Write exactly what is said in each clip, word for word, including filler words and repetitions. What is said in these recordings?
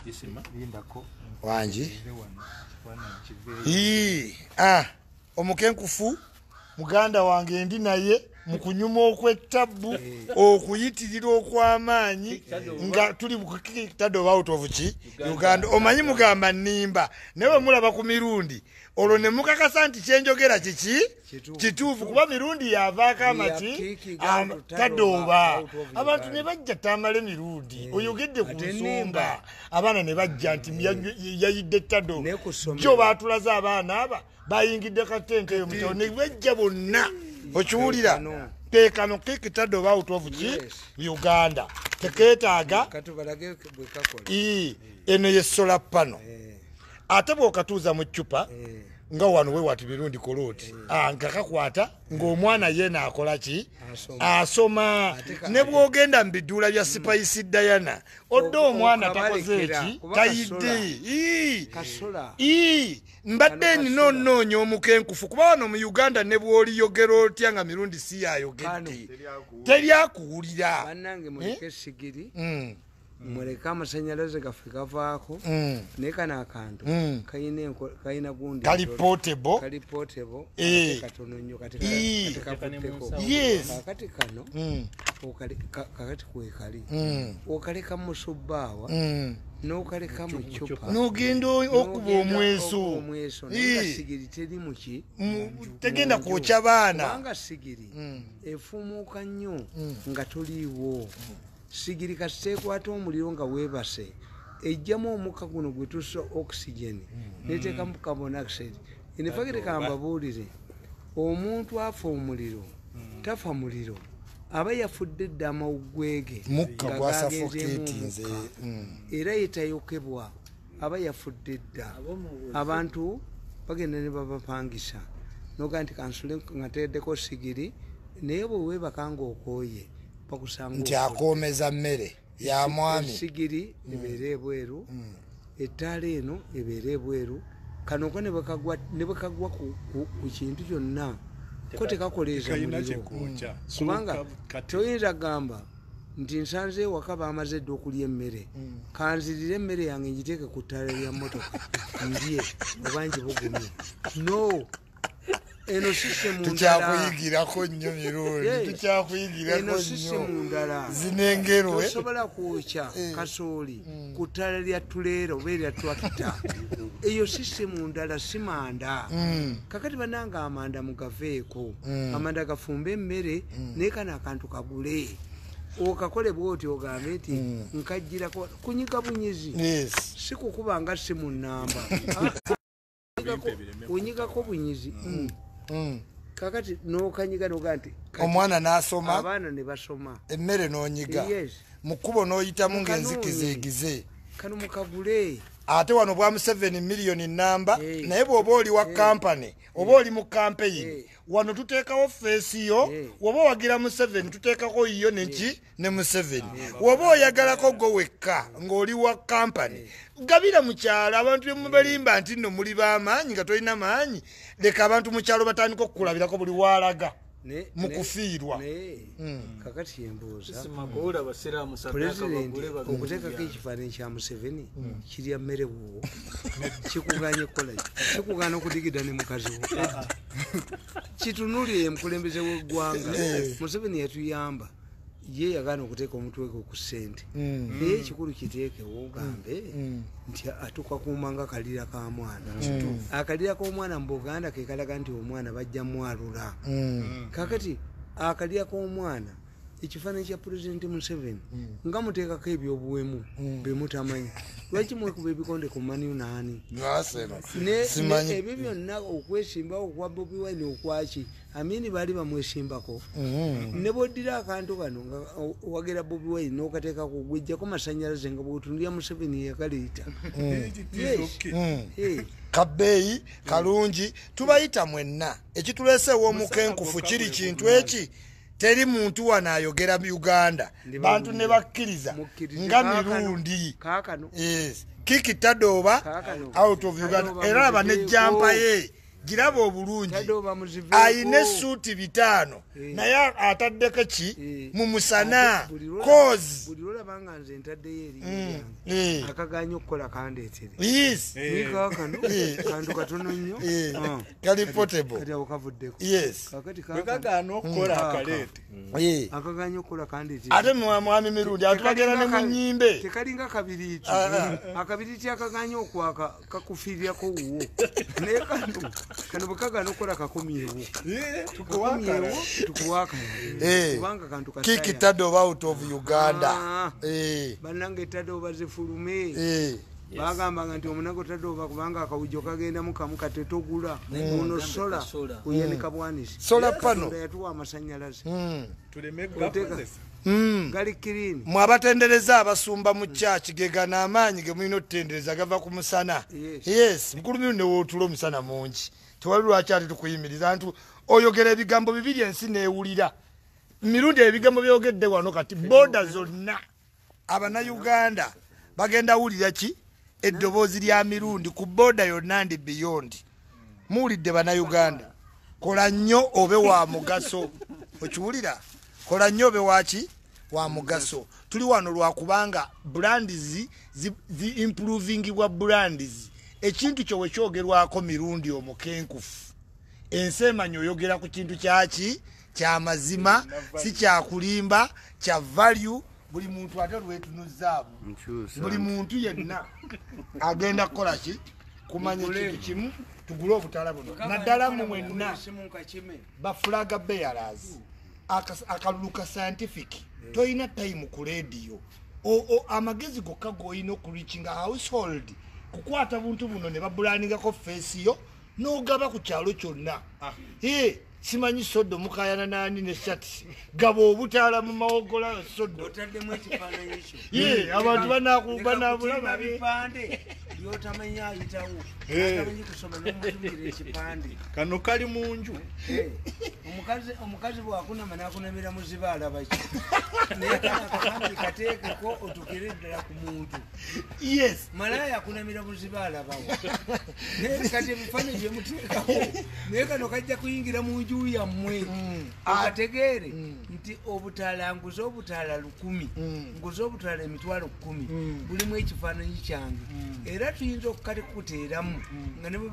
wanji ii ah omukenkufu muganda wange ndi naye mukunyuma okw'ettabu okuyitirira okw'amaanyi nga tuli mu Tado out of ki Uganda. Omanyi mugamba nnimba naye mulaba ku mirundi olwo ne mukakasa nti kyenjogera kiki kituufu kuba mirundi yavaako amaki Tadoba. Abantu ne bajja tamale mirundi oyogedde ku nsumba abaana ne bajja nti yayidde Tado jo baatulaze abaana aba bayingidde katente eyo mutyo ne bajja bonna okiwulira tekano kiki Tadoba out of ki Uganda tekeetaaga ii eno ye solar panel ate bw'okatuuza mu ccupa nga wano we wati mirundi koloti nga kakwata ng'omwana ye naakola ki asoma ne bw'ogenda mu biduula bya Spice Diana odde omwana takoze eki tayidde ii mbadde nina onnoonya omukenkufu kuba wano mu Uganda ne bw'oliyogera otya nga mirundi si yayogedde teryakuwulira muleka amasanyalaze gaffe gavaako naye kano akantu kalina gundi kali portable kali portable katono nnyo kati kakutteko kakati kano kakati kwekali okaleka mu subbaawa n'okaleka mu ccupa n'ogenda okuba omweso naye sigiri teri muki tegenda kwokya baana kubanga sigiri efumuuka nnyo nga toliiwo. Sigiri kasiteekwata omuliro nga weebase ejjamu omukka guno gwe tussa oxygen neteekamu carbon dioxide. Inefakire kambabuulire omuntu afa omuliro tafa muliro aba yafudde dda amawuggwege mukka gwasaffoketinze era yetayokebwa aba yafudde dda. Abantu bagenda ne babapangisa noga nti kansule nga teeddeko sigiri naye bwe weebaka ng'okooye nti akoomeza mmere ya mwami sigiri ebeera ebweru ettaala eno ebeera ebweru kano ko ne bwekagwa ku kintu kyonna ko tekakoleeza muliro kubanga toyinza gamba nti nsanze ewaka baamaze dde okulya emmere kanzirire emmere yange ngiteeke ku ttaala lya mmotoka ndye oba ngibugumye no. Eno system tukyakuyigirako nnyo mirundi tukyakuyigirako nnyo zinengerwe tosobola kwokya kasooli ku ttaala lya tuleera oba erya twakita eyo system ndala si manda kakati bananga amanda mugaveeko amanda gafumba emmere naye kano akantu kagule okakole bwoti ogambe nti nkajjirako kunyiga bunyizi si kukuba nga si mu nnamba onyigako bunyizi kakati nokanyiga noga nti omwana n'asoma abaana ne basoma emmere n'onyiga mu kkubo n'oyitamu ng'enzikizeegize kano mukagule ate wano bwa Museveni miliyoni namba naye bw'oba oli wa kampani oba oli mu kampeyini wano tuteekawo feesiyo woba owagira Museveni tuteekako yiyo neki ne Museveni woba oyagalako gwe wekka ng'oli wa kampani gabira mu kyalo abantu bye mubalimba nti nno muli b'amaanyi nga tolina maanyi leka abantu mu kyalo batandika okukulabirako buli waalaga mu kufiirwa. Kakati yembuuza pulezidenti okuteekako ekifaananyi kya Museveni kirya mmere bwowo kikuganye kukola kikugaana okudigida ne mukazi wo kitunuulire mukulembeze w'eggwanga Museveni yatuyamba ye yagaana okuteeka omutwe gwe ku ssente naye ekikulu kiteekewo ogambe nti atukakuumanga kalira ka mwana akalira k'omwana mu Buganda ke kalaga nti omwana bajja mwalula kakati akalira k'omwana ekifaananyi kya pulezidenti Museveni nga muteekako ebyobuwemu be mutamanyi lwaki mwekuba ebikonde ku Mani naani ebyo byonna okwesimbawo okwa Bobi Wine okwaki Amini baali bamwesimbako ne boddira akantu kano nga wagera Bobi Wine n'okateeka ku gwejjako masanyalaze nga bw'otunulira Museveni yakaleeta kabbeeyi kalungi tubayita mwenna ekituleeseewo omukenkufu kiri kintu eki teri muntu wano ayogera mu Uganda bantu ne bakkiriza nga mirundi kiki Tadoba out of Uganda era aba ne jampa ye giraba obulungi ayina essuuti bitaano naye ataddeko ki mu musana cause buli olaba nga nze ntaddeyo eri akaganya okukola kandeetere yes nikakano kantu katono nnyo kali portable kati awo kavuddeko yes kagana okukola akaleete akaganya okukola kandeetere ate mwami Mirundi atubagera ne mu nnyimbe tekalinga kabiriiti akabiriiti akaganya okwaka kakufiirirako wuwo naye kano kano bwe kagana okukola kakomyewo tukuwakawo tukuwakala kubanga kantu kasaya kiki Tado out of Uganda bannange Tado bazifulume bagambanga nti omunago Tado kubanga akawujjo kagendamu kamu katetogula ono sola uyenika bwanisi sola pano yatuwa amasannyalaze tuleme gakozesa gali kirini mwabatendereza abasumba mu church gegana amaanyi ge mulina otutendereza gava ku musana yes mukulu Mirundi ne wotulo musana mungi tewali lwaki ati tukuyimiriza ntu oyogera ebigambo bibiri ensi neewulira Mirundi ebigambo byogedde wano kati boda zonna abana Uganda bagenda wulira ki eddoboozi lya Mirundi ku boda yonna ndi beyond muwulidde bana Uganda kola nnyo obe wa mugaso okiwulira kola nnyo obe waki wa mugaso tuli wano lwakubanga brands zi improving wa brands ekintu kyo wekyogerwako Mirundi omukenkufu ensi emanyi oyogera ku kintu kyaki kya mazima si kya kulimba kya value buli muntu ate lwetunuzaabu buli muntu yenna agenda kukola ki kumanya ekintu kimu tugule obutala buno naddala mu mwenna bafulaga bearers akaluluka scientific toyina time ku radio amagezi gokka goyina okureachinga household kukwata buntu buno ne babulaningako face yo n'ogaba ku kyalo kyonna simanyi sodo mukayana nani ne shati gabo obutala mu mawogola sodo otaddemu ekifaananyi ekyo ye abantu banakubana bipande byotamanya ayitawo atamanyi kusoma n'omutumira ekipande kano kali mu nju omukazi omukazi bwakunama nakunamira mu zibaala baki naye akakandi kateekeko otukire ddala ku muntu yes malaya akunamira mu zibaala bawo naye kati ebifaananyi byemuteekako naye kano kajja kuyingira mu nju yammwe akategeere nti obutala nguze obutala lukumi nguze obutala emitwalo kumi bulimu ekifaananyi kyange era tuyinza okukatekuteeramu nga ne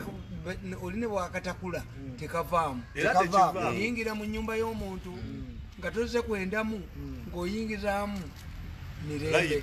oli ne bwakatakula tekavaamu oyingira mu nnyumba y'omuntu nga toze kwendamu ng'oyingizaamu mirembe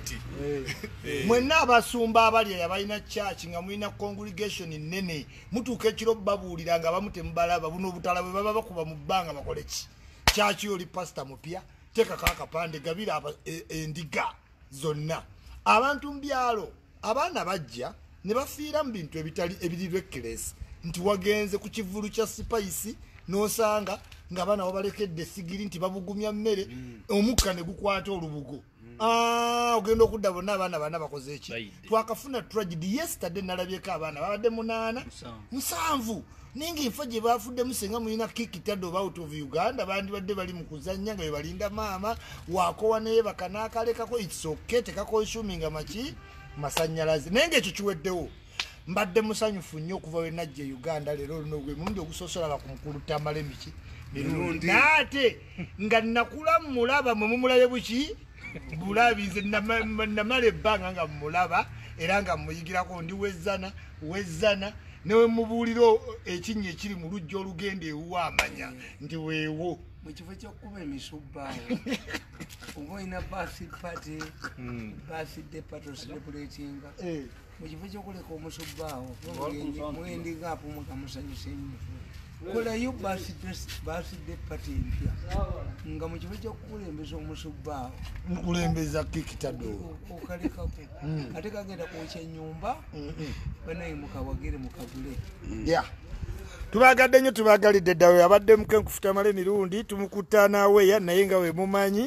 mwenna abasumba abali abalina church nga mulina congregation nene mutuuka ekiro babuulira nga bamu temubalaba buno obutala bwe baba bakuba mu bbanga bakole ki church oli pastor mupya tekako akapande gabira endiga zonna abantu mu byalo abaana bajja ne bafiira mu bintu ebitali ebirirwa ekkeresi nti wagenze ku kivulu kya spice n'osanga ng'abaana babalekedde sigiri nti babugumya mmere omukka ne gukwata olubugo Ah, ogenda okudda bonna abaana bana bakoze eki twakafuna tragedy yesterday nalabyeko abaana babadde munaana musanvu ninga enfa gye bafuddemu senga mulina kiki Tado out of Uganda bandi badde bali mu kuzannya nga bwe balinda maama waakowa naye bakanaakalekako it's okay tekakonsuming maki masannyalaze naye ng'ekyo kiweddewo mbadde musanyufu nnyo okuva we najja Uganda leero luno gwe mulundi ogusosolaba ku mukulu Tamale miki Mirundi naate nga nakula mulaba mwe mumulabe buki bulabize namala ebbanga nga mulaba era nga muyigirako ndi wezzana wezzana newe mubuulira ekinnya ekiri mu lujja olugenda ewuwa amanya nti weewo mu kifo ky'okkuba emisubbaawo oba olina birthday party birthday party celebratinga mu kifo ky'okuleka omusubbaawo mwendiga apumuka musanyusa ennyo kolayo birthday party empya nga mu kifo ky'okukulembeza omusubbaawo mukulembeza kiki Tado okalekako ate kagenda kwokya ennyumba banaye mukawagire mukagule ya tubagadde nnyo tubagalidde ddawe abadde mukenkufu Tamale Mirundi tumukutta naaweya naye nga we mumanyi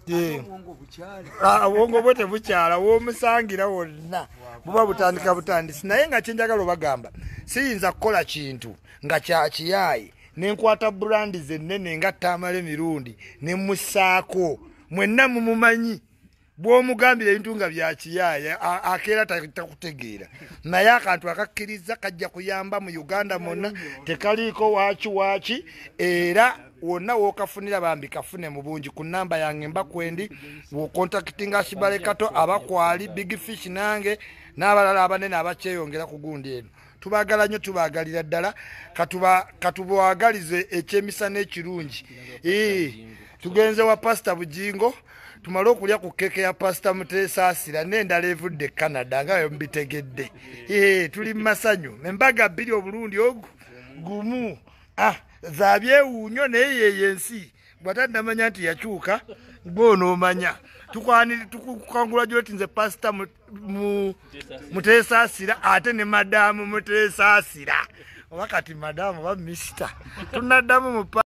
obwongo bwe tebukyala w'omusangira wonna buba butandika butandisi naye nga kyenjagala obagamba siyinza kukola kintu nga kyakiyaayi nenkwata brands ennene nga Tamale Mirundi ne musaako mwenna mumumanyi bw'omugambira ebintu nga bya kiyaaya akeera takutegeera naye akantu akakkiriza kajja kuyamba mu Uganda monna tekaliiko waaki waaki era wonna wookafunira bambi kafune mu bungi ku namba yange mbakwendi wokontakitinga Shibale Kato abakwali Big Fish nange n'abalala abanene abakyeyongera ku gundi eno tubagala nnyo tubagalira ddala katuba katubwagalize ekyemisana ekirungi ee tugenze wa Pastor Bujingo tumalo okulya ku keke ya Pastor Mutesa Asira n'endala evudde Canada nga mbitegedde ee tuli masanyu embaga bbiri obulundi ogu gumu ah zabyewuunyo naye yeyensi bwatandamanya nti yakyuka gwonoomanya tukwanira tukukangulajuleti nze Pastor Mutesa Asira ate ne Madamu Mutesa Asira wakati Madamu ba Mister tunaddamu mu